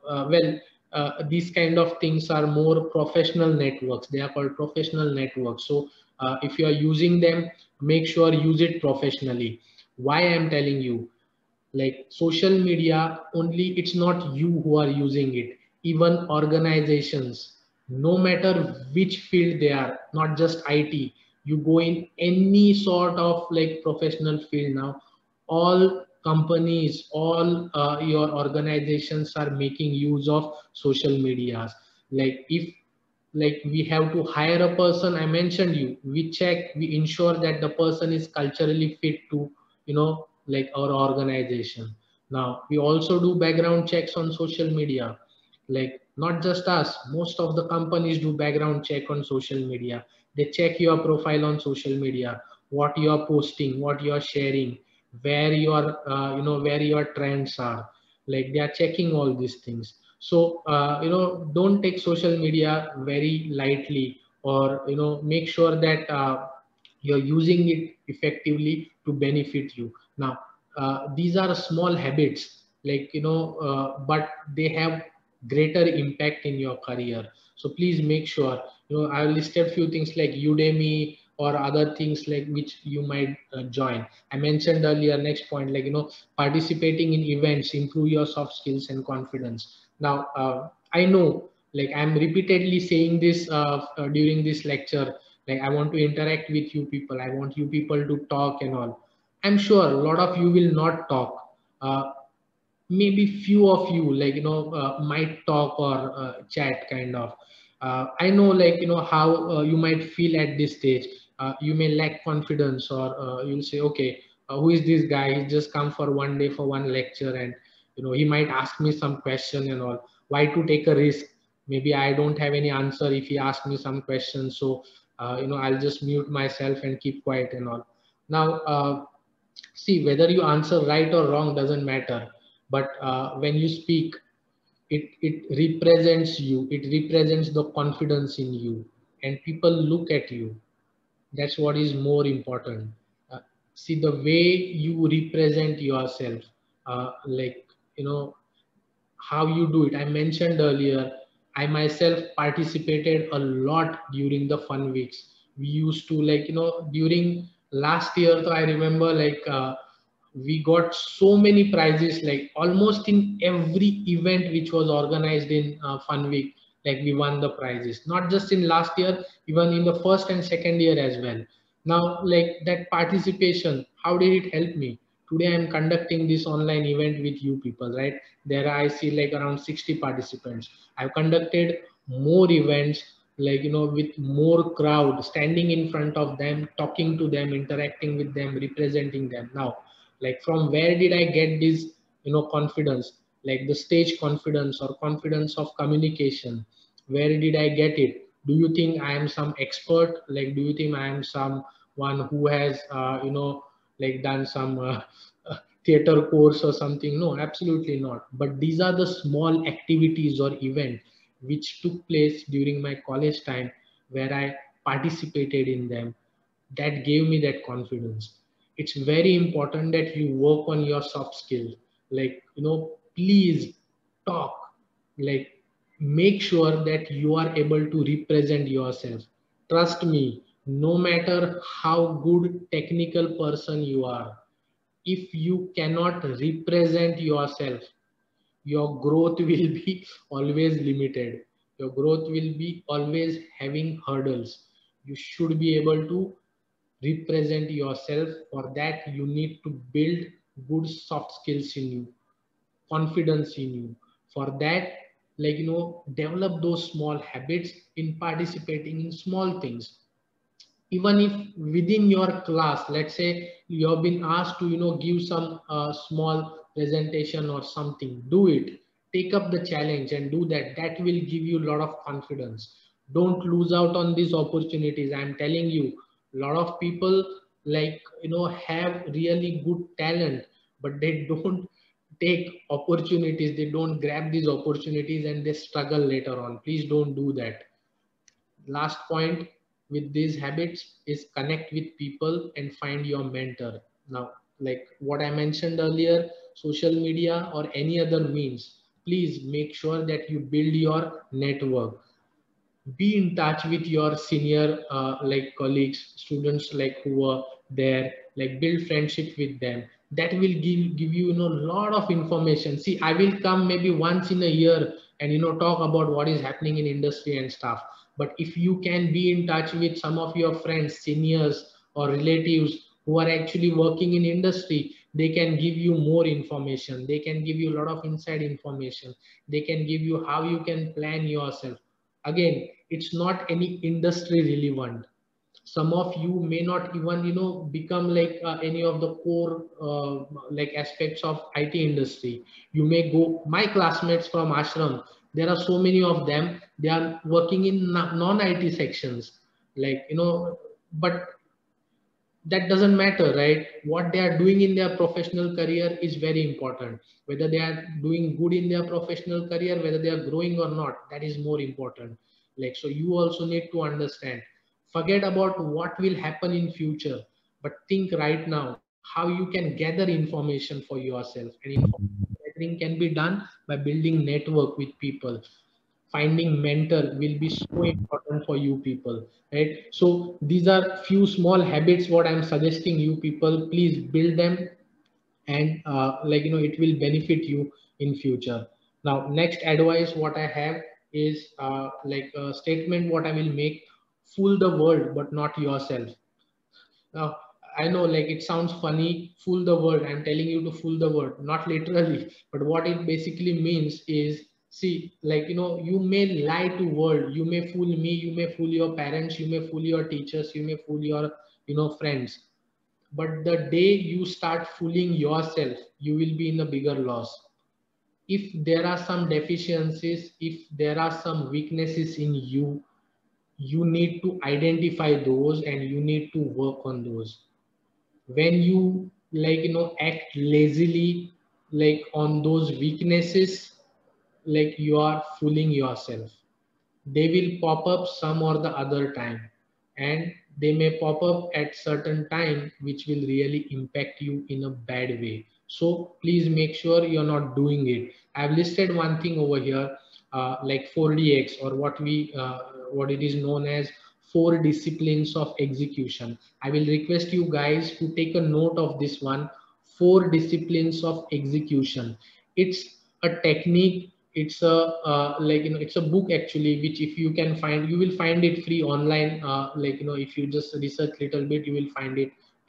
These kind of things are more professional networks, they are called professional networks. So if you are using them, make sure use it professionally. Why I'm telling you, like, social media only, it's not you who are using it. Even organizations, no matter which field they are, not just IT, you go in any sort of like professional field now, all companies, all your organizations are making use of social medias. Like, if like we have to hire a person, I mentioned you, we check, we ensure that the person is culturally fit to, you know, like our organization. Now we also do background checks on social media. Like, not just us, most of the companies do background check on social media. They check your profile on social media, what you are posting, what you are sharing, where your you know, where your trends are. Like, they are checking all these things. So you know, don't take social media very lightly, or, you know, make sure that you're using it effectively to benefit you. Now these are small habits, like, you know, but they have greater impact in your career. So please make sure, you know, I listed few things like Udemy or other things like which you might join. I mentioned earlier, next point, like, you know, participating in events improve your soft skills and confidence. Now I know, like, I'm repeatedly saying this during this lecture, like, I want to interact with you people, I want you people to talk and all. I'm sure a lot of you will not talk. uh, Maybe few of you, like, you know, might talk or chat kind of. I know, like, you know, how you might feel at this stage. You may lack confidence, or you'll say, okay, who is this guy, he just come for one day for one lecture, and, you know, he might ask me some question and all. Why to take a risk? Maybe I don't have any answer if he asks me some questions. So you know, I'll just mute myself and keep quiet and all. Now see, whether you answer right or wrong doesn't matter, but when you speak, it represents you, it represents the confidence in you, and people look at you. That's what is more important. uh, See, the way you represent yourself, like, you know, how you do it. I mentioned earlier, I myself participated a lot during the fun weeks. We used to, like, you know, during last year, so I remember, like, we got so many prizes, like almost in every event which was organized in fun week. Like, we won the prizes, not just in last year, even in the first and second year as well. Now, like, that participation, how did it help me today I'm conducting this online event with you people, right? There I see like around 60 participants. I've conducted more events, like, with more crowd, standing in front of them, talking to them, interacting with them, representing them. Now, like, from where did I get this, confidence, like the stage confidence or confidence of communication? Where did I get it? Do you think I am some expert? Like, do you think I am someone who has, like done some theater course or something? No, absolutely not. But these are the small activities or event which took place during my college time, where I participated in them, that gave me that confidence. It's very important that you work on your soft skills. Like, please talk, like, make sure that you are able to represent yourself. Trust me, no matter how good technical person you are, if you cannot represent yourself, your growth will be always limited. Your growth will be always having hurdles. You should be able to represent yourself. For that, you need to build good soft skills in you, confidence in you. For that, like, develop those small habits in participating in small things. Even if within your class, let's say you have been asked to, give some small presentation or something, do it. Take up the challenge and do that. That will give you a lot of confidence. Don't lose out on these opportunities. I'm telling you, a lot of people, like, have really good talent, but they don't take opportunities, they don't grab these opportunities, and they struggle later on. Please don't do that. Last point with these habits is connect with people and find your mentor. Now, like what I mentioned earlier, social media or any other means, please make sure that you build your network. Be in touch with your senior, like colleagues, students, like who are there, like build friendship with them. That will give you, a lot of information. See, I will come maybe once in a year and, talk about what is happening in industry and stuff. But if you can be in touch with some of your friends, seniors or relatives who are actually working in industry, they can give you more information. They can give you a lot of inside information. They can give you how you can plan yourself. Again, it's not any industry relevant. Some of you may not even, become like any of the core, like aspects of IT industry. You may go, my classmates from ashram, there are so many of them, they are working in non IT sections, like, but that doesn't matter, right? What they are doing in their professional career is very important. Whether they are doing good in their professional career, whether they are growing or not, that is more important. Like, so you also need to understand, forget about what will happen in future, but think right now how you can gather information for yourself. And information gathering can be done by building network with people. Finding mentor will be so important for you people, right? So these are few small habits what I'm suggesting you people, please build them. And like, it will benefit you in future. Now, next advice what I have is, like a statement what I will make: fool the world but not yourself. Now, I know, like, it sounds funny, fool the world. I'm telling you to fool the world, not literally, but what it basically means is, see, like, you may lie to world, you may fool me, you may fool your parents, you may fool your teachers, you may fool your, friends. But the day you start fooling yourself, you will be in a bigger loss. If there are some deficiencies, if there are some weaknesses in you, you need to identify those and you need to work on those. When you, like, act lazily, like on those weaknesses, like you are fooling yourself. They will pop up some or the other time, and they may pop up at certain time which will really impact you in a bad way. So please make sure you're not doing it. I've listed one thing over here, like 4DX, or what it is known as four disciplines of execution. I will request you guys to take a note of this one: four disciplines of execution. It's a technique. It's a, like, it's a book actually, which if you can find, you will find it free online. Like, if you just research little bit, you will find it.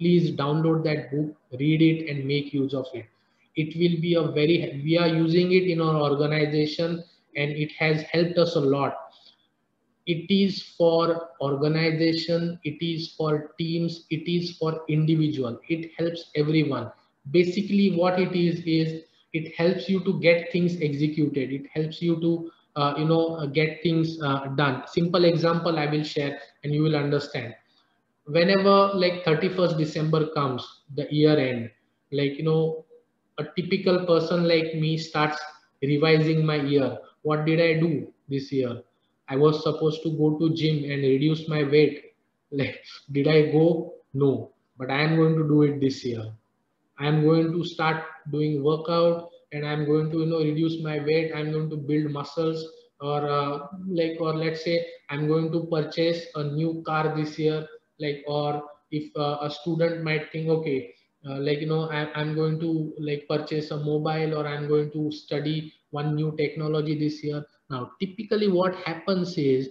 please download that book, read it, and make use of it. It will be a we are using it in our organization, and it has helped us a lot. It is for organization, it is for teams, it is for individual. It helps everyone. Basically what it is it helps you to get things executed. It helps you to get things done. Simple example I will share and you will understand. Whenever like 31st December comes, the year end, like a typical person like me starts revising my year. What did I do this year? I was supposed to go to gym and reduce my weight. Like, did I go? No, but I am going to do it this year. I'm going to start doing workout, and I'm going to reduce my weight. I'm going to build muscles, or let's say I'm going to purchase a new car this year. Like, or if a student might think, okay, I'm going to like purchase a mobile, or I'm going to study one new technology this year. Now typically what happens is,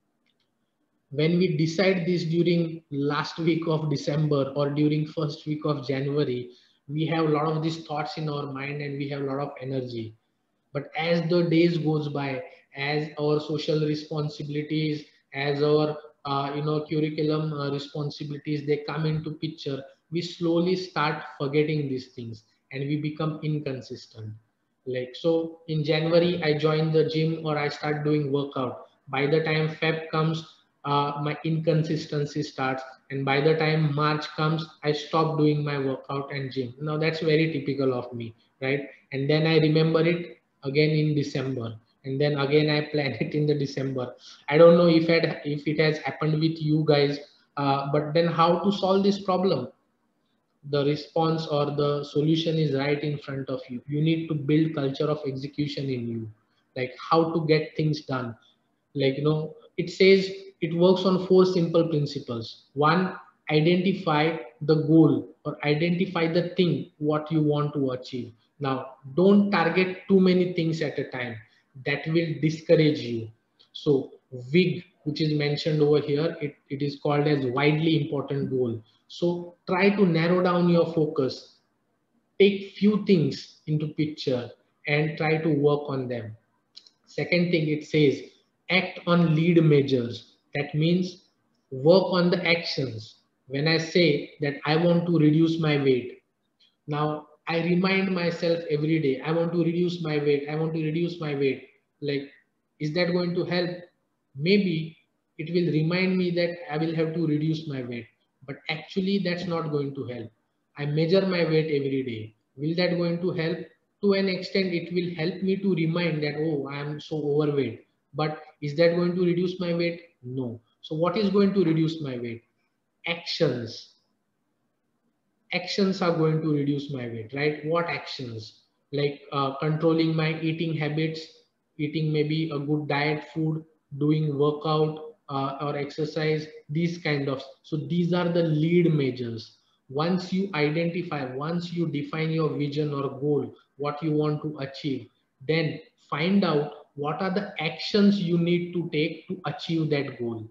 when we decide this during last week of December or during first week of January, we have a lot of these thoughts in our mind and we have a lot of energy. But as the days goes by, as our social responsibilities, as our curriculum responsibilities, they come into picture, we slowly start forgetting these things and we become inconsistent. Like, so in January I join the gym or I start doing workout. By the time Feb comes, my inconsistency starts, and by the time March comes, I stop doing my workout and gym. Now that's very typical of me, right? And then I remember it again in December, and then again I plan it in the December. I don't know if it has happened with you guys, but then how to solve this problem? The response or the solution is right in front of you. You need to build culture of execution in you, like how to get things done. Like, it says it works on four simple principles. One, identify the goal or identify the thing what you want to achieve. Now don't target too many things at a time, that will discourage you. So WIG, which is mentioned over here, it is called as widely important goal. So try to narrow down your focus, take few things into picture and try to work on them. Second thing, it says act on lead measures. That means work on the actions. When I say that I want to reduce my weight, now I remind myself every day, I want to reduce my weight, I want to reduce my weight. Like, is that going to help? Maybe it will remind me that I will have to reduce my weight, but actually that's not going to help. I measure my weight every day. Will that going to help? To an extent, it will help me to remind that, oh, I am so overweight. But is that going to reduce my weight? No. So what is going to reduce my weight? Actions. Actions are going to reduce my weight, right? What actions? Like controlling my eating habits, eating maybe a good diet food, doing workout or exercise, these kind of. So these are the lead measures. Once you identify, once you define your vision or goal, what you want to achieve, then find out what are the actions you need to take to achieve that goal,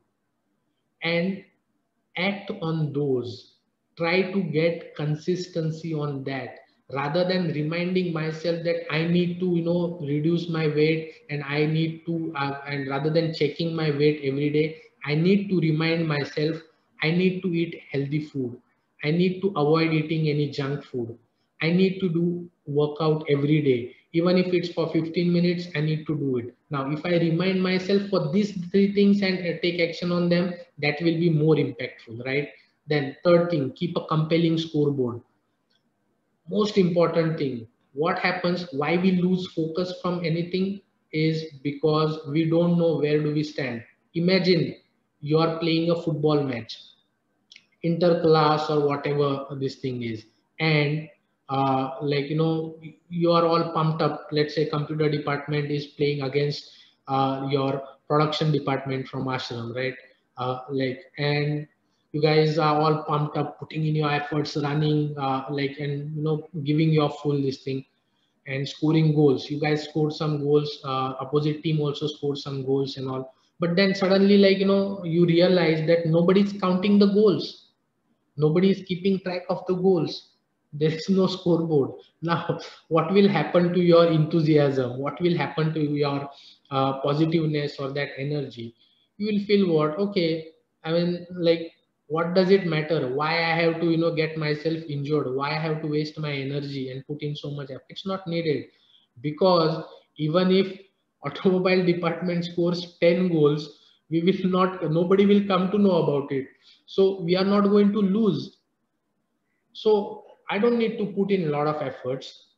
and act on those. Try to get consistency on that, rather than reminding myself that I need to reduce my weight, and I need to and rather than checking my weight every day, I need to remind myself I need to eat healthy food, I need to avoid eating any junk food, I need to do workout every day. Even if it's for 15 minutes, I need to do it. Now, if I remind myself for these three things and take action on them, that will be more impactful, right? Then third thing, keep a compelling scoreboard. Most important thing, what happens, why we lose focus from anything is because we don't know where do we stand. Imagine you are playing a football match, interclass or whatever this thing is, and you are all pumped up. Let's say computer department is playing against your production department from ashram, right? And you guys are all pumped up, putting in your efforts, running and giving your full this thing and scoring goals. You guys scored some goals, opposite team also scored some goals and all. But then suddenly, you realize that nobody's counting the goals. Nobody is keeping track of the goals. There is no scoreboard. Now, what will happen to your enthusiasm? What will happen to your positiveness or that energy? You will feel what? Okay, I mean, like, what does it matter? Why I have to, get myself injured? Why I have to waste my energy and put in so much effort? It's not needed, because even if automobile department scores 10 goals, we will not, nobody will come to know about it. So we are not going to lose. So I don't need to put in a lot of efforts.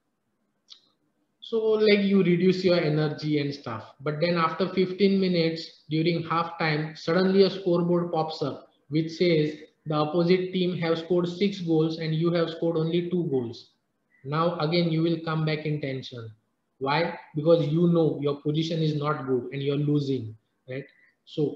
So like you reduce your energy and stuff. But then after 15 minutes during halftime, suddenly a scoreboard pops up which says the opposite team have scored 6 goals and you have scored only 2 goals. Now again you will come back in tension. Why? Because you know your position is not good and you're losing, right? So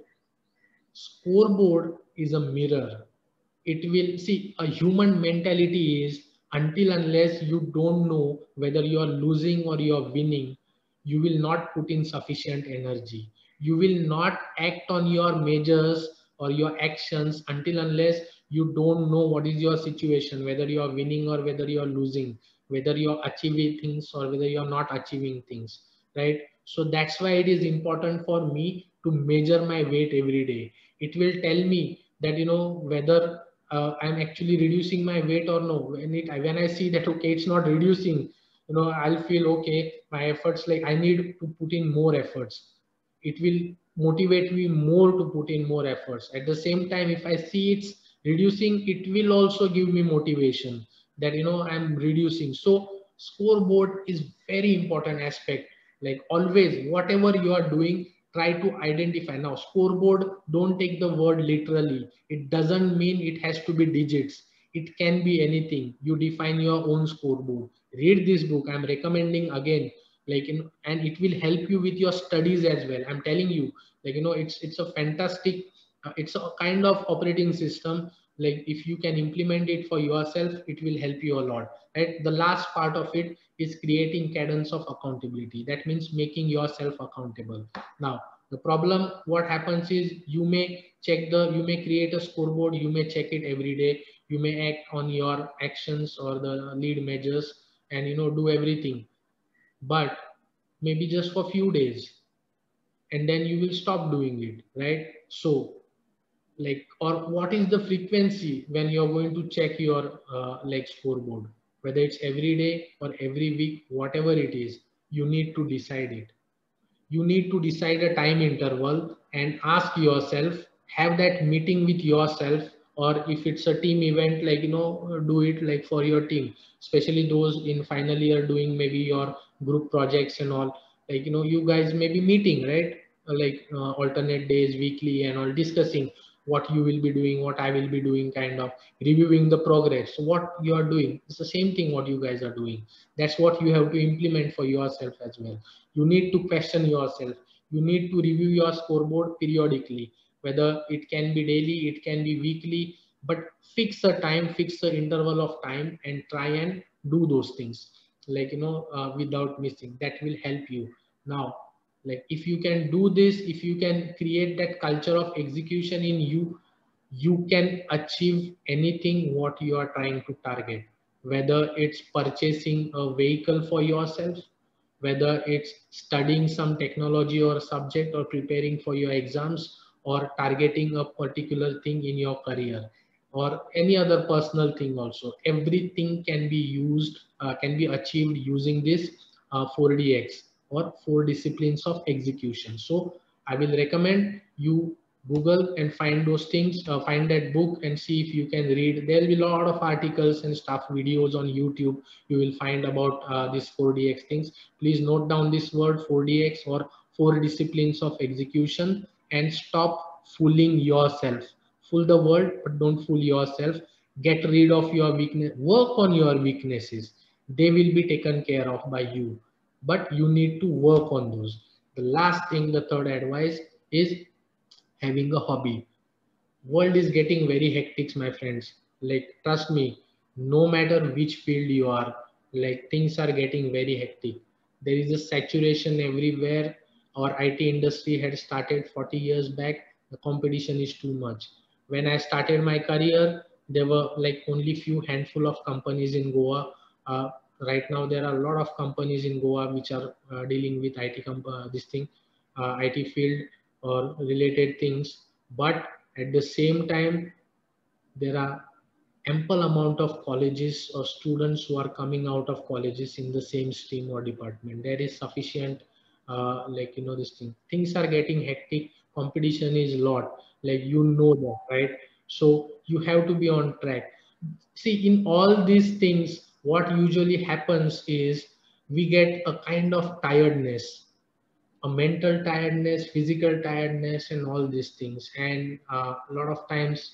scoreboard is a mirror. It will see, a human mentality is, until unless you don't know whether you are losing or you are winning, you will not put in sufficient energy. You will not act on your measures or your actions until unless you don't know what is your situation, whether you are winning or whether you are losing, whether you are achieving things or whether you are not achieving things, right? So that's why it is important for me to measure my weight every day. It will tell me that, whether I'm actually reducing my weight or no. When I see that, okay, it's not reducing, I'll feel okay. My efforts, like, I need to put in more efforts. It will motivate me more to put in more efforts. At the same time, if I see it's reducing, it will also give me motivation that, I'm reducing. So scoreboard is very important aspect. Like, always, whatever you are doing, try to identify. Now scoreboard, don't take the word literally. It doesn't mean it has to be digits. It can be anything. You define your own scoreboard. Read this book, I'm recommending again. Like, and it will help you with your studies as well. I'm telling you, like, it's a fantastic, it's a kind of operating system. Like, if you can implement it for yourself, it will help you a lot, right? The last part of it is creating cadence of accountability. That means making yourself accountable. Now the problem, what happens is, you may create a scoreboard, you may check it every day, you may act on your actions or the lead measures, and do everything, but maybe just for few days, and then you will stop doing it, right? So, like, or what is the frequency when you're going to check your like scoreboard, whether it's every day or every week, whatever it is, you need to decide it. You need to decide a time interval and ask yourself, have that meeting with yourself. Or if it's a team event, like, do it like for your team, especially those in final year doing maybe your group projects and all. Like, you guys may be meeting, right? Like, alternate days, weekly, and all, discussing what you will be doing, what I will be doing, kind of reviewing the progress. So what you are doing, it's the same thing what you guys are doing. That's what you have to implement for yourself as well. You need to question yourself. You need to review your scoreboard periodically, whether it can be daily, it can be weekly, but fix a time, fix the interval of time, and try and do those things, like, without missing. That will help you. Now, like, if you can do this, if you can create that culture of execution in you, you can achieve anything what you are trying to target, whether it's purchasing a vehicle for yourself, whether it's studying some technology or subject, or preparing for your exams, or targeting a particular thing in your career, or any other personal thing also. Everything can be used, can be achieved using this 4DX, or 4 disciplines of execution. So I will recommend you Google and find those things, find that book and see if you can read. There will be a lot of articles and stuff, videos on YouTube. You will find about this 4DX things. Please note down this word 4DX, or 4 disciplines of execution, and stop fooling yourself. Fool the world, but don't fool yourself. Get rid of your weakness. Work on your weaknesses. They will be taken care of by you, but you need to work on those. The last thing, the third advice is having a hobby. World is getting very hectic, my friends. Like, trust me, no matter which field you are, like, things are getting very hectic. There is a saturation everywhere. Our IT industry had started 40 years back. The competition is too much. When I started my career, there were like only few handful of companies in Goa. Right now, there are a lot of companies in Goa which are dealing with this thing, IT field or related things. But at the same time, there are ample amount of colleges or students who are coming out of colleges in the same stream or department. There is sufficient like this thing, things are getting hectic, competition is a lot, like that, right? So you have to be on track. See, in all these things what usually happens is we get a kind of tiredness, a mental tiredness, physical tiredness, and all these things. And a lot of times,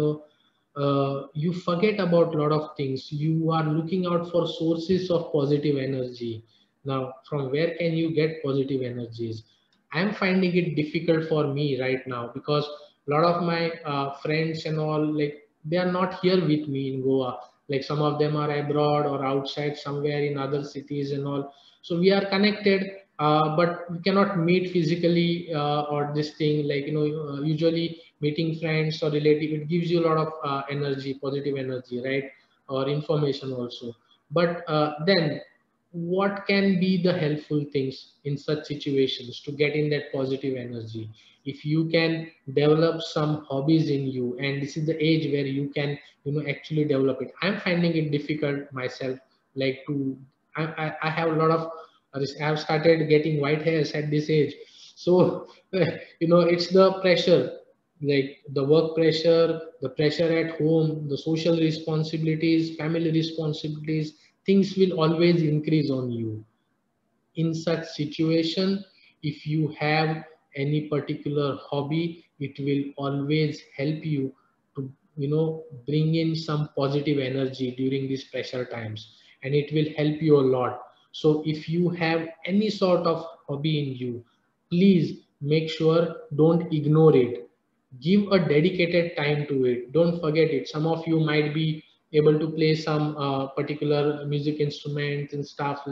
you forget about a lot of things. You are looking out for sources of positive energy. Now, from where can you get positive energies? I'm finding it difficult for me right now because a lot of my friends and all, like, they are not here with me in Goa. Like some of them are abroad or outside somewhere in other cities and all. So we are connected, but we cannot meet physically or this thing, usually meeting friends or relative, it gives you a lot of energy, positive energy, right? Or information also. But then what can be the helpful things in such situations to get in that positive energy? If you can develop some hobbies in you, and this is the age where you can actually develop it. I'm finding it difficult myself, like to I have a lot of I've started getting white hairs at this age. So, it's the pressure, like the work pressure, the pressure at home, the social responsibilities, family responsibilities, things will always increase on you. In such situation, if you have any particular hobby, it will always help you to bring in some positive energy during these pressure times, and it will help you a lot. So if you have any sort of hobby in you, please make sure don't ignore it. Give a dedicated time to it, don't forget it. Some of you might be able to play some particular music instruments and stuff,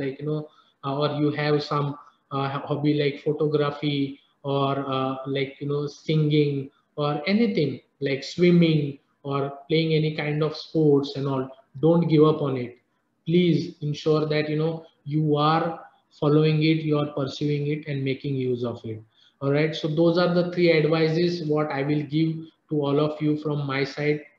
or you have some hobby like photography, or singing, or anything like swimming, or playing any kind of sports and all. Don't give up on it. Please ensure that you are following it, you are pursuing it and making use of it. All right, so those are the three advices what I will give to all of you from my side.